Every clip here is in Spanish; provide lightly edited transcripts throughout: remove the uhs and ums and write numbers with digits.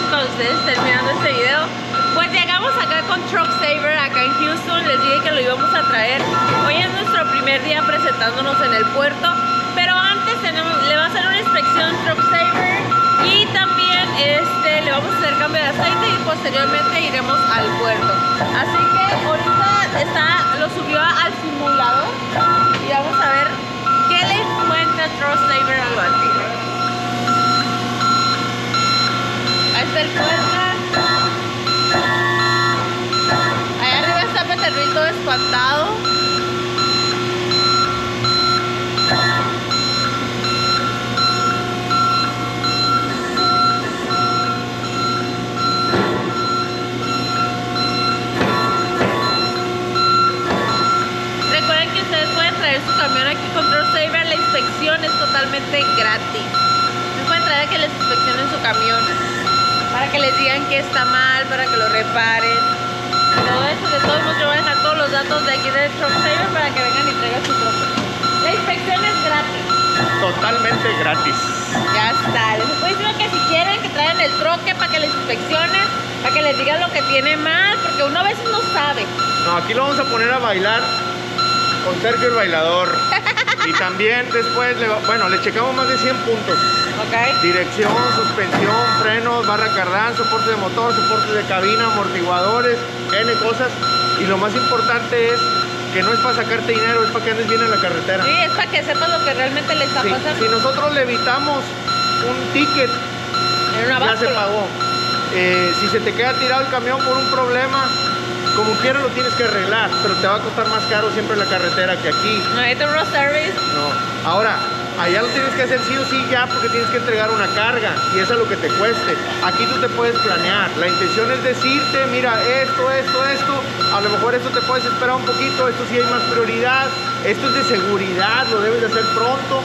con ustedes terminando este video. Pues llegamos acá con Truck Saver, acá en Houston. Les dije que lo íbamos a traer. Hoy es nuestro primer día presentándonos en el puerto, pero antes le va a hacer una inspección Truck Saver y también le vamos a hacer cambio de aceite y posteriormente iremos al puerto. Así que ahorita lo subió al simulador y vamos a ver qué le encuentra Truck Saver al batir. Ahí está el puerto. Allá arriba está Peterril todo espantado. Recuerden que ustedes pueden traer su camión aquí con Truck Saver. La inspección es totalmente gratis. Ustedes pueden traer a que les inspeccionen su camión, para que les digan que está mal, para que lo reparen. Todo eso, de todos modos yo voy a dejar todos los datos de aquí de Truck Saver para que vengan y traigan su troca. La inspección es gratis. Totalmente gratis. Ya está. Les estoy diciendo que si quieren que traigan el troque para que les inspeccionen, para que les digan lo que tiene mal, porque uno a veces no sabe. No, aquí lo vamos a poner a bailar con Sergio el bailador. Y también después, le checamos más de 100 puntos. Okay. Dirección, suspensión, frenos, barra cardán, soporte de motor, soporte de cabina, amortiguadores, N cosas. Y lo más importante es que no es para sacarte dinero, es para que andes bien en la carretera. Sí, es para que sepas lo que realmente le está pasando. Si nosotros le evitamos un ticket, ya se pagó. Si se te queda tirado el camión por un problema, como quiera lo tienes que arreglar, pero te va a costar más caro siempre en la carretera que aquí. No hay road service. No. Ahora, allá lo tienes que hacer sí o sí ya, porque tienes que entregar una carga y eso es lo que te cueste. Aquí tú te puedes planear. La intención es decirte, mira, esto. A lo mejor esto te puedes esperar un poquito, esto sí hay más prioridad. Esto es de seguridad, lo debes de hacer pronto.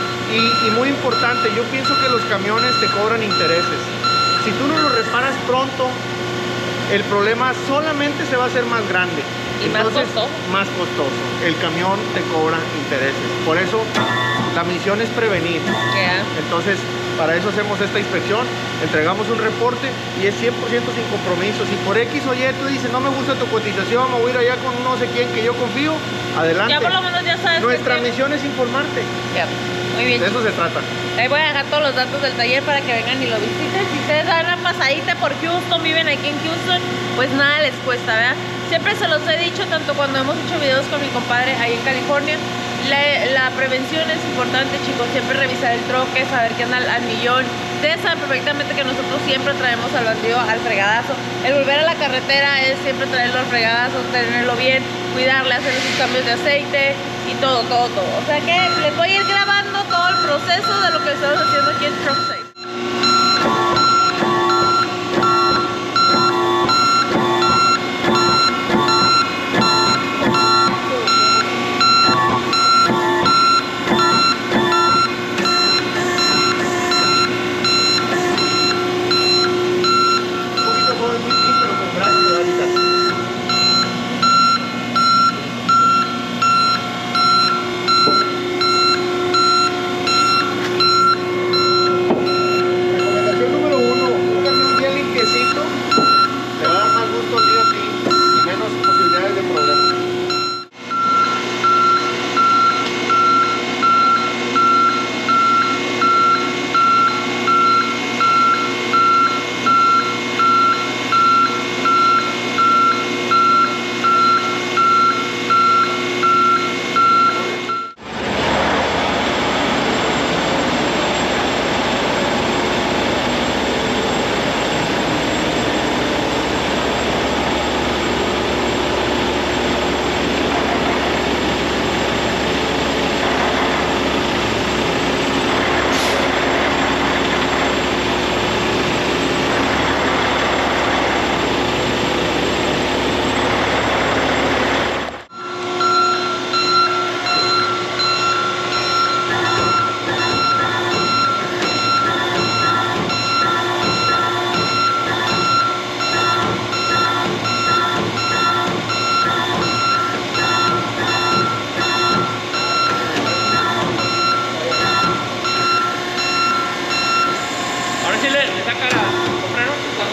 Y muy importante, yo pienso que los camiones te cobran intereses. Si tú no los reparas pronto, el problema solamente se va a hacer más grande. Y entonces, más costoso. El camión te cobra intereses. Por eso la misión es prevenir. Yeah. Entonces, para eso hacemos esta inspección, entregamos un reporte y es 100% sin compromiso. Si por X o Y tú dices, no me gusta tu cotización, me voy a ir allá con no sé quién que yo confío, adelante. Ya por lo menos ya sabes. Nuestra misión es informarte. Yeah. Muy bien. De eso se trata. Ahí voy a dejar todos los datos del taller para que vengan y lo visiten. Si ustedes dan una pasadita por Houston, viven aquí en Houston, pues nada les cuesta, ¿verdad? Siempre se los he dicho, tanto cuando hemos hecho videos con mi compadre ahí en California, la prevención es importante, chicos. Siempre revisar el troque, saber que anda al millón. Ustedes saben perfectamente que nosotros siempre traemos al bandido al fregadazo. El volver a la carretera es siempre traerlo al fregadazo, tenerlo bien, cuidarle, hacerle sus cambios de aceite y todo. O sea que les voy a ir grabando todo el proceso de lo que estamos haciendo aquí en Truck Saver.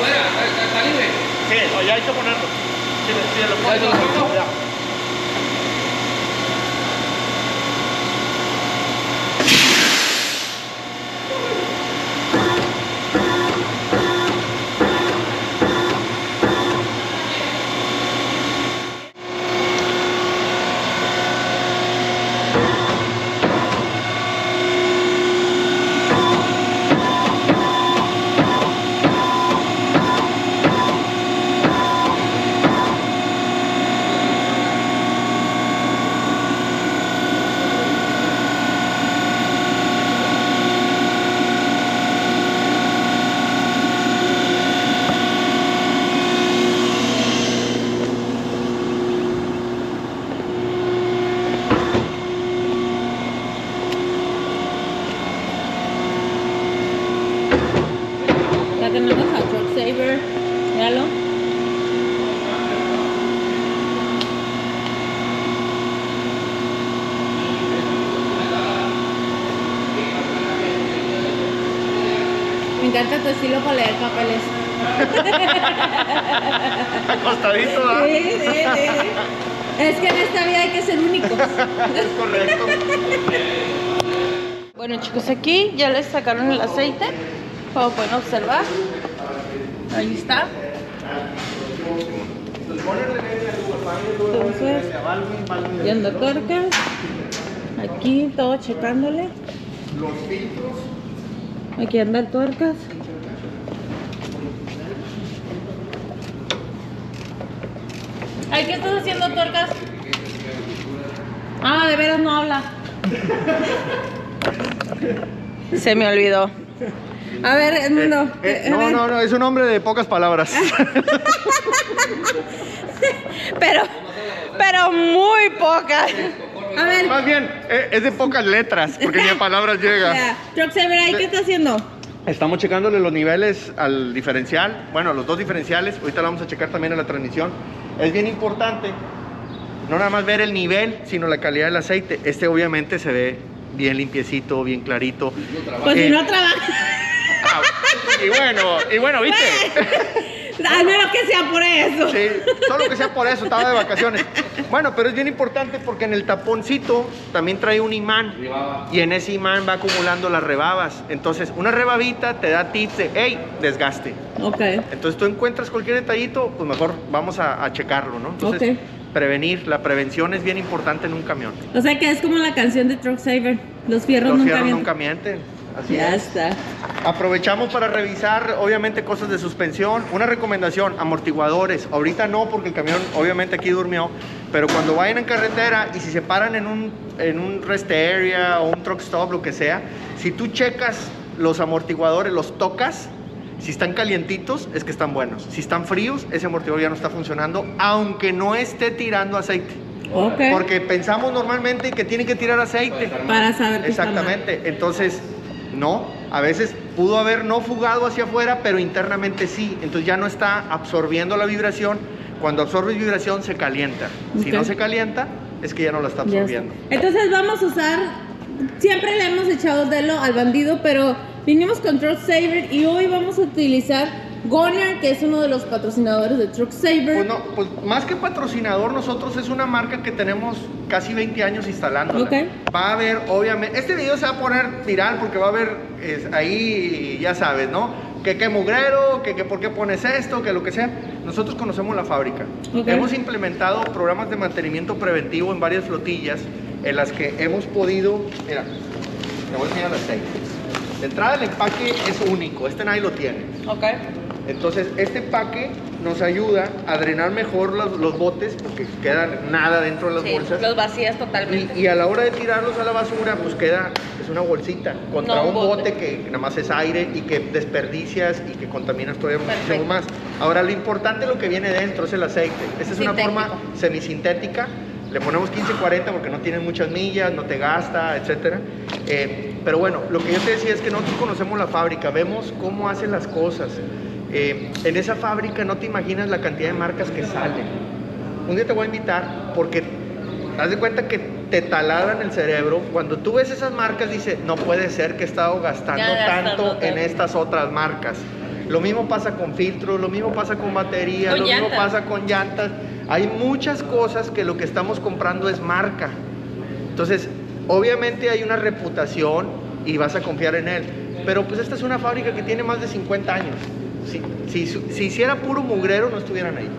afuera, está libre. Sí, ya hay que ponerlo. Si lo pongo, ya. Tenemos a Truck Saver, míralo. Me encanta tu estilo para leer papeles. Acostadito, ¿verdad? Sí, sí, sí. Es que en esta vida hay que ser únicos. Es correcto. Bueno, chicos, aquí ya les sacaron el aceite. Como pueden observar, ahí está. Entonces, y anda tuercas. Aquí todo checándole. Los filtros. Aquí andan tuercas. Ay, ¿qué estás haciendo, tuercas? Ah, de veras no habla. Se me olvidó. A ver, Edmundo. No, es un hombre de pocas palabras. pero muy pocas. A ver. Más bien, es de pocas letras, porque ni a palabras llega. Truck Saver, ¿ahí qué está haciendo? Estamos checándole los niveles al diferencial, bueno, a los dos diferenciales. Ahorita lo vamos a checar también a la transmisión. Es bien importante no nada más ver el nivel, sino la calidad del aceite. Este obviamente se ve bien limpiecito, bien clarito. Pues si no trabaja. Y bueno, ¿viste? Al menos que sea por eso. Sí, solo que sea por eso, estaba de vacaciones. Bueno, pero es bien importante porque en el taponcito también trae un imán. Y en ese imán va acumulando las rebabas. Entonces, una rebabita te da tips de, hey, desgaste. Ok. Entonces, tú encuentras cualquier detallito, pues mejor vamos a checarlo, ¿no? Entonces, prevenir, la prevención es bien importante en un camión. O sea que es como la canción de Truck Saver. Los fierros nunca mienten. Así ya es. está. Aprovechamos para revisar, obviamente, cosas de suspensión. Una recomendación, amortiguadores. Ahorita no, porque el camión, obviamente, aquí durmió. Pero cuando vayan en carretera y si se paran en un rest area o un truck stop, lo que sea, si tú checas los amortiguadores, los tocas, si están calientitos, es que están buenos. Si están fríos, ese amortiguador ya no está funcionando, aunque no esté tirando aceite. Okay. Porque pensamos normalmente que tiene que tirar aceite. Para saber que exactamente. Entonces, no. A veces pudo haber no fugado hacia afuera, pero internamente sí. Entonces ya no está absorbiendo la vibración. Cuando absorbe vibración, se calienta. Okay. Si no se calienta, es que ya no la está absorbiendo. Entonces vamos a usar... Siempre le hemos echado dedo al bandido, pero vinimos con Truck Saver y hoy vamos a utilizar Goner, que es uno de los patrocinadores de Truck Saver. Pues no, pues más que patrocinador, nosotros es una marca que tenemos casi 20 años instalándola. Okay. Va a haber, obviamente, este video se va a poner viral porque va a haber ahí, ya sabes, ¿no? Que mugrero, que por qué pones esto, que lo que sea. Nosotros conocemos la fábrica. Okay. Hemos implementado programas de mantenimiento preventivo en varias flotillas en las que hemos podido, mira, te voy a enseñar el aceite. De entrada el empaque es único, este nadie lo tiene. Ok. Entonces este empaque nos ayuda a drenar mejor los botes porque queda nada dentro de las bolsas. Los vacías totalmente. Y a la hora de tirarlos a la basura, pues es una bolsita contra un bote que nada más es aire y que desperdicias y que contaminas todavía muchísimo más. Ahora lo importante, lo que viene dentro es el aceite. Esta es una forma semisintética. Le ponemos 15-40 porque no tiene muchas millas, no te gasta, etc. Pero bueno, lo que yo te decía es que nosotros conocemos la fábrica, vemos cómo hacen las cosas. En esa fábrica no te imaginas la cantidad de marcas que salen. Un día te voy a invitar porque haz de cuenta que te taladran el cerebro. Cuando tú ves esas marcas dices, no puede ser que he estado gastando tanto en estas otras marcas. Lo mismo pasa con filtros, lo mismo pasa con baterías, lo mismo pasa con llantas. Hay muchas cosas que lo que estamos comprando es marca. Entonces, obviamente hay una reputación y vas a confiar en él. Pero pues esta es una fábrica que tiene más de 50 años. Si hiciera puro mugrero, no estuvieran ahí.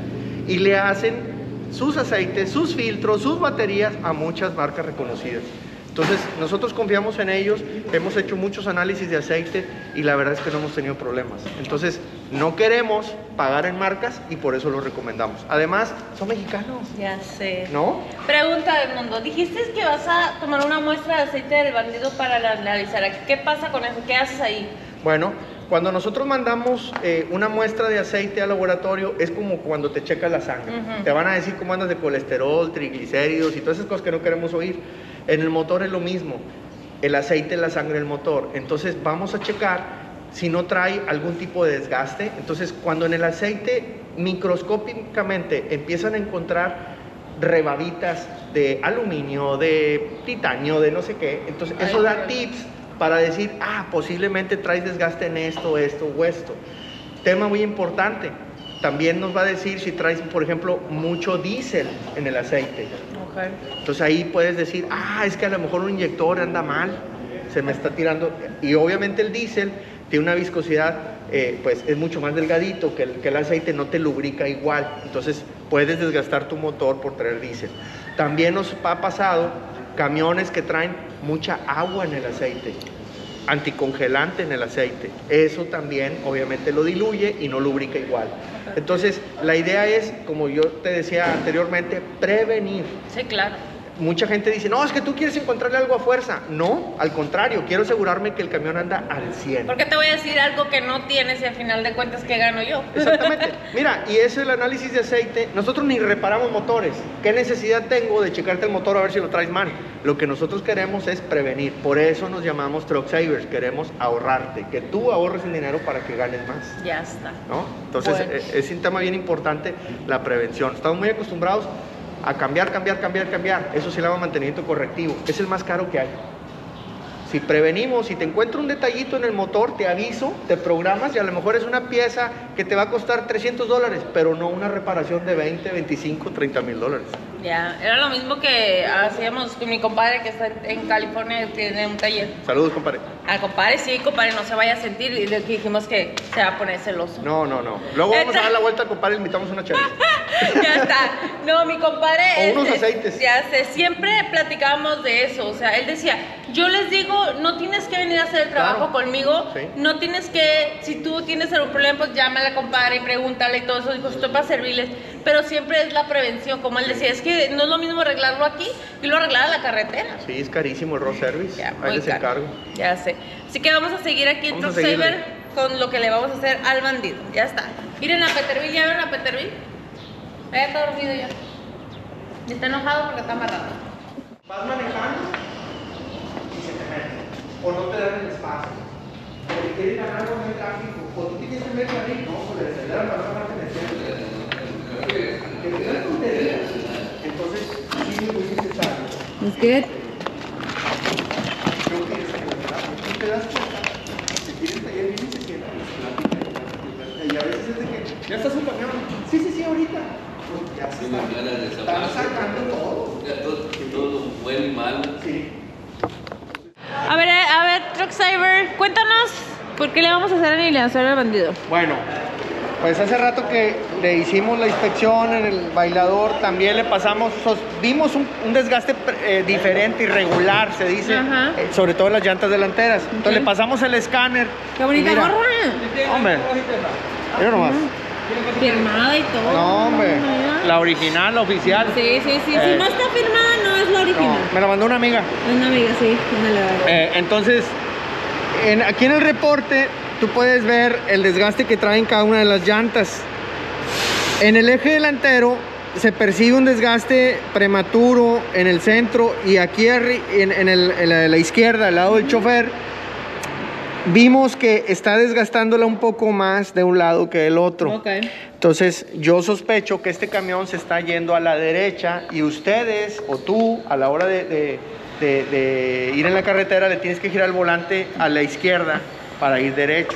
Y le hacen sus aceites, sus filtros, sus baterías a muchas marcas reconocidas. Entonces, nosotros confiamos en ellos, hemos hecho muchos análisis de aceite y la verdad es que no hemos tenido problemas. Entonces, no queremos pagar en marcas y por eso lo recomendamos. Además, son mexicanos. Ya sé. ¿No? Pregunta del mundo. Dijiste que vas a tomar una muestra de aceite del bandido para analizar. ¿Qué pasa con eso? ¿Qué haces ahí? Bueno, cuando nosotros mandamos una muestra de aceite al laboratorio, es como cuando te checa la sangre. Te van a decir cómo andas de colesterol, triglicéridos y todas esas cosas que no queremos oír. En el motor es lo mismo. El aceite es la sangre del motor. Entonces vamos a checar si no trae algún tipo de desgaste. Entonces, cuando en el aceite microscópicamente empiezan a encontrar rebabitas de aluminio, de titanio, de no sé qué, entonces eso da tips para decir, posiblemente traes desgaste en esto, esto o esto. Tema muy importante, también nos va a decir si traes, por ejemplo, mucho diésel en el aceite. Okay. Entonces ahí puedes decir, es que a lo mejor un inyector anda mal, se me está tirando. Y obviamente el diésel tiene una viscosidad, pues es mucho más delgadito que el aceite, no te lubrica igual. Entonces puedes desgastar tu motor por traer diésel. También nos ha pasado camiones que traen mucha agua en el aceite, anticongelante en el aceite. Eso también obviamente lo diluye y no lubrica igual. Entonces la idea es, como yo te decía anteriormente, prevenir. Sí, claro. Mucha gente dice, no, es que tú quieres encontrarle algo a fuerza. No, al contrario, quiero asegurarme que el camión anda al 100. Porque te voy a decir algo que no tienes y al final de cuentas que gano yo. Exactamente. Mira, y eso es el análisis de aceite. Nosotros ni reparamos motores. ¿Qué necesidad tengo de checarte el motor a ver si lo traes mal? Lo que nosotros queremos es prevenir. Por eso nos llamamos Truck Savers. Queremos ahorrarte, que tú ahorres el dinero para que ganes más. Ya está. ¿No? Entonces, es un tema bien importante, la prevención. Estamos muy acostumbrados a cambiar. Eso se llama mantenimiento correctivo. Es el más caro que hay. Si prevenimos, si te encuentro un detallito en el motor, te aviso, te programas y a lo mejor es una pieza que te va a costar $300, pero no una reparación de 20, 25, 30 mil dólares. Ya, era lo mismo que hacíamos con mi compadre que está en California, tiene un taller. Saludos, compadre. Al compadre, sí, compadre, no se vaya a sentir. Y le dijimos que se va a poner celoso. No. Luego vamos a dar la vuelta al compadre y invitamos una chévere. Ya está. No, mi compadre. O unos aceites. Ya sé, siempre platicábamos de eso. O sea, él decía, yo les digo, no tienes que venir a hacer el trabajo conmigo. Sí. No tienes que, si tú tienes algún problema, pues llámale al compadre y pregúntale y todo eso. Dijo, estoy para servirles. Pero siempre es la prevención, como él decía, es que no es lo mismo arreglarlo aquí y lo arreglar en la carretera. Sí, es carísimo el road service. Ya, ahí les encargo. Ya sé. Así que vamos a seguir aquí en Truck Saver con lo que le vamos a hacer al bandido. Ya está. Miren a Peterbilt, ¿ya ven a Peterbilt? Ya está dormido ya. Y está enojado porque está amarrado. Vas manejando y se te mete. O no te dan el espacio. Porque quieren ganar con el tráfico. O tú tienes que meter ahí, no, pues le aceleran para no darte meter. Que te dan tonterías. Entonces, sí es muy necesario. Es que te das cuenta que tienen taller bien y se sientan y a veces es de que ya está su camión. Sí, ahorita. Ya se están sacando todo. Todo bueno y malo. Sí. A ver, Truck Saver, cuéntanos por qué le vamos a hacer aniquilación al bandido. Bueno, pues hace rato que le hicimos la inspección en el bailador, también le pasamos, vimos un desgaste diferente, irregular, se dice, sobre todo en las llantas delanteras. Entonces le pasamos el escáner. ¡Qué bonita gorra! Hombre, mira nomás. Firmada y todo. No, hombre, la original, la oficial. Sí. Si no está firmada, no es la original. No, me la mandó una amiga. Es una amiga, sí. Entonces, aquí en el reporte, tú puedes ver el desgaste que traen cada una de las llantas. En el eje delantero se percibe un desgaste prematuro en el centro y aquí en la izquierda, al lado del chofer, vimos que está desgastándola un poco más de un lado que del otro. Okay. Entonces yo sospecho que este camión se está yendo a la derecha y ustedes o tú a la hora de ir en la carretera le tienes que girar el volante a la izquierda para ir derecho.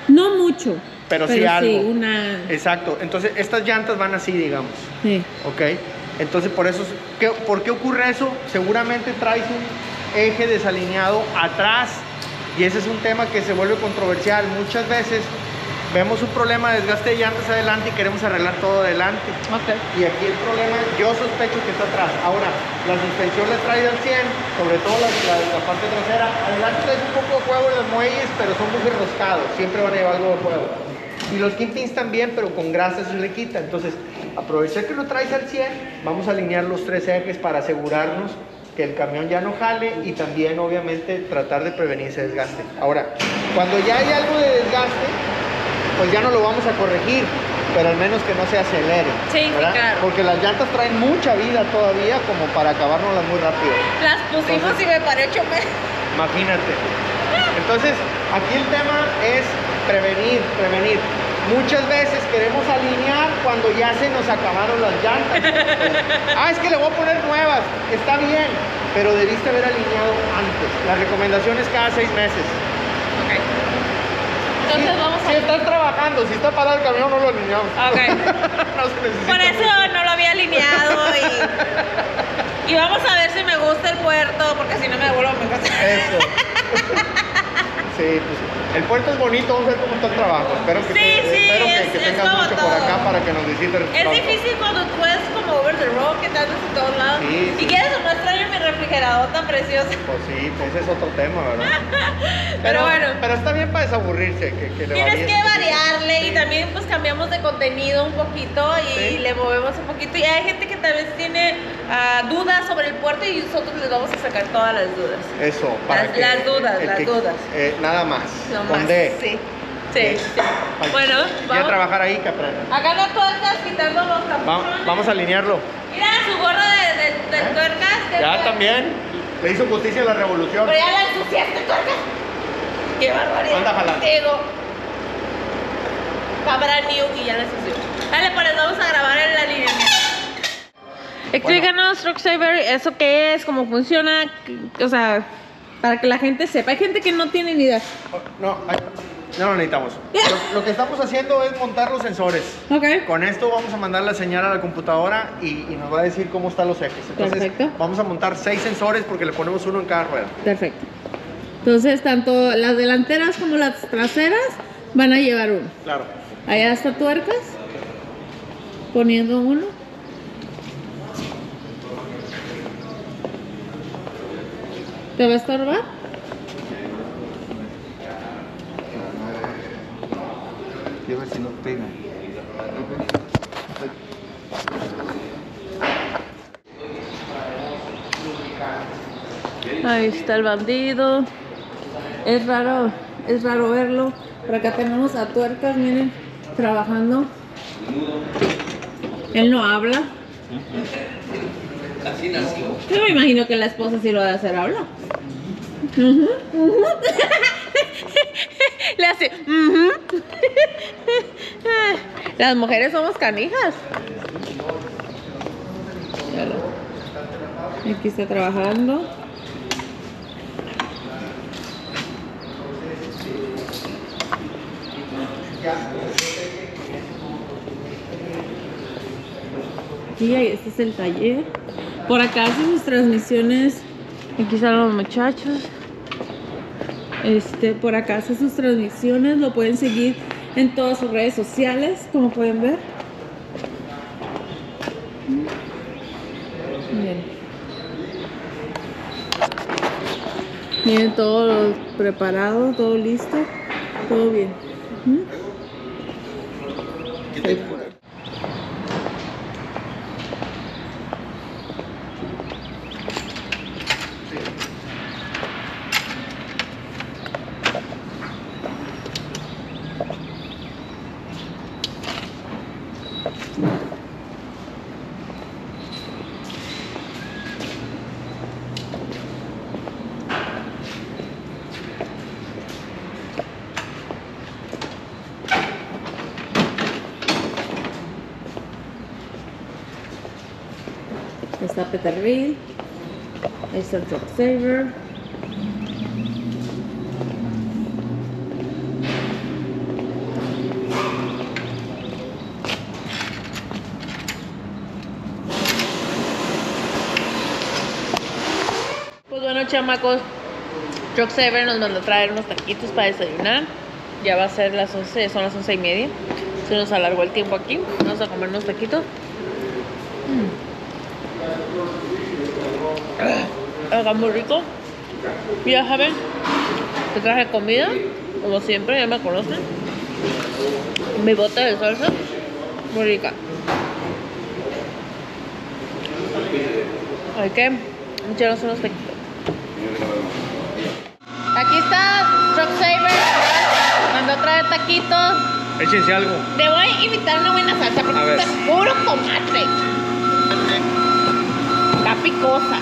No mucho. Pero sí algo. Sí, una... Exacto. Entonces, estas llantas van así, digamos. Sí. ¿Ok? Entonces, ¿por qué ocurre eso? Seguramente traes un eje desalineado atrás y ese es un tema que se vuelve controversial. Muchas veces vemos un problema de desgaste de llantas adelante y queremos arreglar todo adelante. Ok. Y aquí el problema, yo sospecho que está atrás. Ahora, la suspensión la trae al 100, sobre todo la parte trasera. Adelante traes un poco de juego en los muelles, pero son muy enroscados. Siempre van a llevar algo de juego. Y los kingpins también, pero con grasa se le quita. Entonces, aprovechar que lo traes al 100, vamos a alinear los 3 ejes para asegurarnos que el camión ya no jale y también, obviamente, tratar de prevenir ese desgaste. Ahora, cuando ya hay algo de desgaste, pues ya no lo vamos a corregir, pero al menos que no se acelere. Sí, ¿verdad? claro. Porque las llantas traen mucha vida todavía como para acabárnoslas muy rápido. Las pusimos y me paré 8 meses. Imagínate. Entonces, aquí el tema es prevenir. Muchas veces queremos alinear cuando ya se nos acabaron las llantas. Es que le voy a poner nuevas. Está bien, pero debiste haber alineado antes. La recomendación es cada 6 meses. Ok. Entonces vamos a... Si estás trabajando, si está parado el camión, no lo alineamos. Ok. No se necesita Por eso mucho. no lo había alineado y vamos a ver si me gusta el puerto, porque si no me vuelvo a mi casa. Eso. Sí, pues el puerto es bonito, vamos a ver cómo está el trabajo. Espero que, que tengas como mucho todo. por acá para que nos visites. Es difícil cuando tú eres como over the road, que estás en todos lados. Sí, Y quieres o no extraño mi refrigerador tan precioso. Pues sí, ese es otro tema, ¿verdad? Pero bueno. Pero está bien para desaburrirse. Que le Tienes varíes que un poquito. variarle Sí. y también pues cambiamos de contenido un poquito y Sí. le movemos un poquito. Y hay gente que tal vez tiene dudas sobre el puerto y nosotros les vamos a sacar todas las dudas. Eso, para Las- que las dudas, el las dudas. Nada más. No Con más. D. Sí. Sí. Bueno, Ya vamos. trabajar ahí, que aprenda. Acá no tuercas quitando los capuchones. Vamos a alinearlo. Mira su gorro de tuercas. de Ya tuercas. también. Le hizo justicia a la revolución. Pero ya la ensuciaste, tuercas. Qué barbaridad. Anda, jalando. Digo, cámara new y ya la ensució. Dale, pues les vamos a grabar en la línea. Explícanos, Truck Saver, eso qué es, cómo funciona, o sea, para que la gente sepa. Hay gente que no tiene ni idea. No lo necesitamos. Lo que estamos haciendo es montar los sensores. Ok. Con esto vamos a mandar la señal a la computadora y nos va a decir cómo están los ejes. Entonces, Perfecto. vamos a montar 6 sensores porque le ponemos uno en cada rueda. Perfecto. Entonces, tanto las delanteras como las traseras van a llevar uno. Claro. Allá está tuercas, poniendo uno. ¿Te va a estorbar? Y a ver si no pega. Ahí está el bandido. Es raro verlo. Por acá tenemos a tuercas, miren, trabajando. Él no habla. Así nació. Yo me imagino que la esposa sí lo va a hacer hablar. Ujú, ujú. Le hace. Ujú. Las mujeres somos canijas. Aquí está trabajando. Y ahí este es el taller. Por acá hacen sus transmisiones. Aquí están los muchachos. Por acá hacen sus transmisiones. Lo pueden seguir en todas sus redes sociales, como pueden ver. Miren. Miren todo preparado, todo listo, todo bien. Está Peterbilt, ahí está el Truck Saver. chamacos. Truck Saver nos mandó a traer unos taquitos para desayunar. Ya va a ser las 11, son las 11:30. Se nos alargó el tiempo aquí. Vamos a comer unos taquitos. Acá muy rico. Ya saben, te traje comida, como siempre, ya me conocen. Mi bote de salsa, muy rica. Hay que echarnos unos taquitos. Aquí está Truck Saver, mandó a traer taquitos. Échense algo. Le voy a invitar una buena salsa porque A ver. esto es puro tomate. Está picosa.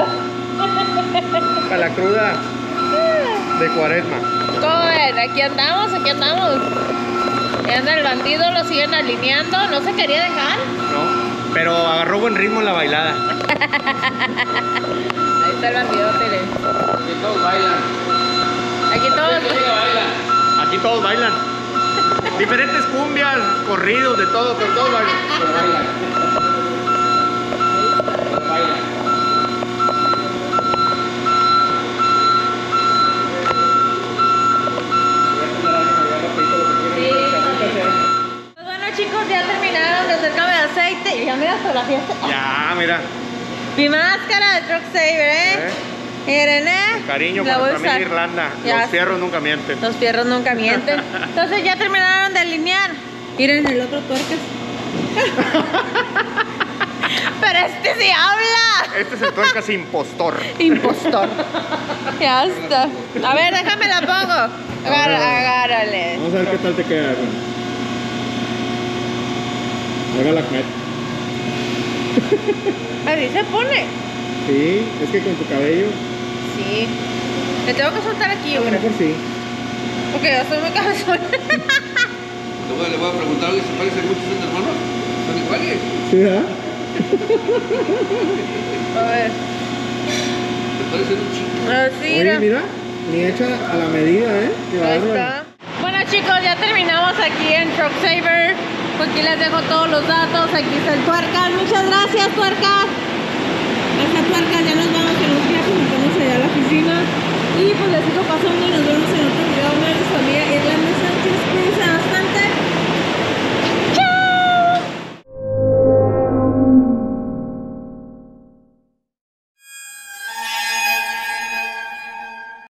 Para la cruda de Cuaresma. ¿Cómo ven? Aquí andamos, aquí andamos. Y anda el bandido, lo siguen alineando, no se quería dejar. No, pero agarró buen ritmo en la bailada. Ahí está el bandido, miren. Aquí todos bailan. Aquí todos. Aquí todos bailan. Diferentes cumbias, corridos, de todo, pero todos bailan. Pero bailan. Pero bailan. Sí. Pues bueno, chicos, ya terminaron de hacer cambio de aceite. Y ya mira hasta la fiesta. Ya, mira. Mi máscara de Truck Saver, ¿eh? Miren, ¿eh? Cariño La para voy a nuestra amiga usar. Irlanda. Ya. Los fierros nunca mienten. Los fierros nunca mienten. Entonces ya terminaron de alinear. Miren el otro tuercas. Pero este sí habla. Este es el tuercas impostor. Impostor. Ya está. A ver, déjame la pongo. Agárrale. Vamos a ver qué tal te queda. Haga la cat. Así se pone. Sí, es que con tu cabello, Sí. Le tengo que soltar aquí, yo a lo creo. mejor sí. Porque yo soy muy cabezona. Le voy a preguntar, ¿se parecen mucho sus hermanos? ¿Son iguales? ¿Sí, verdad? A ver. Se parecen un chico. Así, Oye, mira, ni hecha a la medida, ¿eh? Qué Ahí bárbaro. está. Bueno, chicos, ya terminamos aquí en Truck Saver. Aquí les dejo todos los datos. Aquí está el Tuercas. Muchas gracias, Tuercas. Gracias, Tuercas. Ya nos vamos en los días, nos vamos allá a la oficina. Y pues les sigo pasando y nos vemos en otro video. Una de su amiga Irlanda Sánchez.